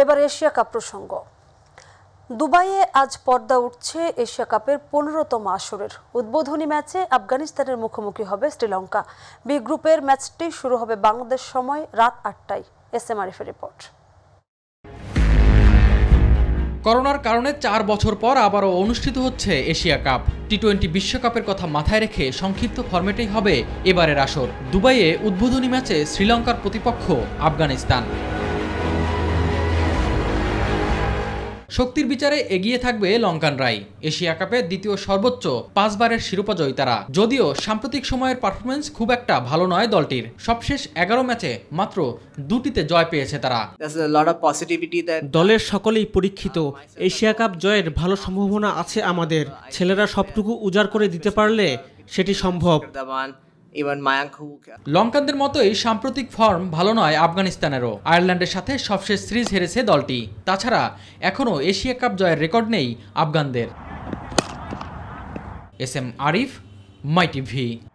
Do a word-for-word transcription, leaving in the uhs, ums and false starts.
এবার Asia cup প্রসঙ্গ। দুবাইয়ে আজ পর্দা উঠছে এশিয়া কাপের পনেরোতম আসরের। উদ্বোধনী ম্যাচে আফগানিস্তানের মুখোমুখি হবে শ্রীলঙ্কা। বি গ্রুপের ম্যাচটি শুরু হবে বাংলাদেশ সময় রাত আটটায়। এস এম আরিফের রিপোর্ট। করোনার কারণে চার বছর পর আবারও অনুষ্ঠিত হচ্ছে এশিয়া কাপ। টি টোয়েন্টি বিশ্বকাপের কথা মাথায় রেখে সংক্ষিপ্ত ফরম্যাটেই হবে এবারের আসর। দুবাইয়ে উদ্বোধনী ম্যাচে শ্রীলঙ্কার প্রতিপক্ষ আফগানিস্তান। শক্তির বিচারে এগিয়ে থাকবে লঙ্কানরাই। এশিয়া কাপের দ্বিতীয় সর্বোচ্চ পাঁচবারের শিরোপা জয়ী তারা। যদিও সাম্প্রতিক সময়ের পারফরমেন্স খুব একটা ভালো নয় দলটির। সবশেষ এগারো ম্যাচে মাত্র দুটিতে জয় পেয়েছে তারা। দলের সকলেই পরীক্ষিত। এশিয়া কাপ জয়ের ভালো সম্ভাবনা আছে আমাদের। ছেলেরা সবটুকু উজাড় করে দিতে পারলে সেটি সম্ভব। লঙ্কানদের মতোই সাম্প্রতিক ফর্ম ভালো নয় আফগানিস্তানেরও। আয়ারল্যান্ডের সাথে সবশেষ সিরিজ হেরেছে দলটি। তাছাড়া এখনও এশিয়া কাপ জয়ের রেকর্ড নেই আফগানদের। S M Arif, my TV.